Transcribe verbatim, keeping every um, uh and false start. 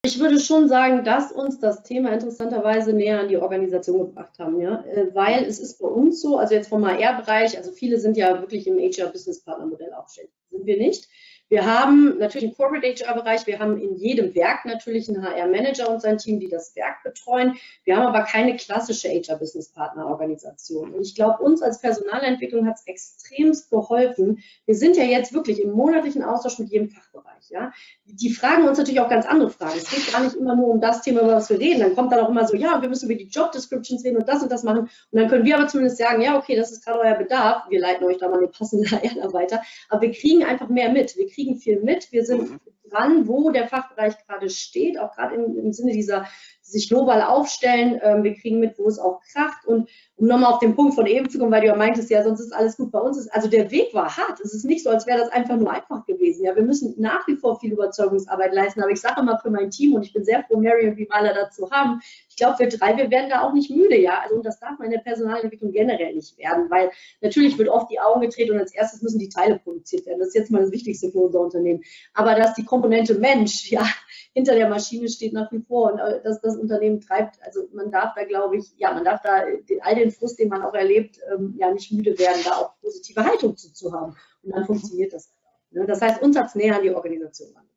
Ich würde schon sagen, dass uns das Thema interessanterweise näher an die Organisation gebracht haben, ja, Äh, weil es ist bei uns so, also jetzt vom H R-Bereich, also viele sind ja wirklich im H R-Business-Partner-Modell aufgestellt, sind wir nicht. Wir haben natürlich einen Corporate H R-Bereich, wir haben in jedem Werk natürlich einen H R-Manager und sein Team, die das Werk betreuen. Wir haben aber keine klassische H R-Business-Partner-Organisation. Und ich glaube, uns als Personalentwicklung hat es extremst geholfen. Wir sind ja jetzt wirklich im monatlichen Austausch mit jedem Fachbereich, ja. Die fragen uns natürlich auch ganz andere Fragen. Es geht gar nicht immer nur um das Thema, über was wir reden. Dann kommt dann auch immer so, ja, wir müssen über die Job Descriptions reden und das und das machen. Und dann können wir aber zumindest sagen, ja, okay, das ist gerade euer Bedarf. Wir leiten euch da mal eine passende H R weiter. Aber wir kriegen einfach mehr mit. Wir kriegen viel mit. Wir sind dran, wo der Fachbereich gerade steht, auch gerade im, im Sinne dieser sich global aufstellen. Ähm, wir kriegen mit, wo es auch kracht. Und um nochmal auf den Punkt von eben zu kommen, weil du ja meintest, ja, sonst ist alles gut bei uns. Ist, also der Weg war hart. Es ist nicht so, als wäre das einfach nur einfach gewesen. Ja, wir müssen nach wie vor viel Überzeugungsarbeit leisten. Aber ich sage immer für mein Team, und ich bin sehr froh, Mary und Vivala dazu haben, ich glaube, wir drei, wir werden da auch nicht müde, ja. Also, und das darf man in der Personalentwicklung generell nicht werden, weil natürlich wird oft die Augen gedreht und als erstes müssen die Teile produziert werden. Das ist jetzt mal das Wichtigste für unser Unternehmen. Aber dass die Komponente Mensch, ja, hinter der Maschine steht nach wie vor und äh, dass das Unternehmen treibt, also man darf da, glaube ich, ja, man darf da all den Frust, den man auch erlebt, ähm, ja, nicht müde werden, da auch positive Haltung zu, zu haben. Und dann funktioniert das. Ne? Das heißt, uns hat es näher an die Organisation an.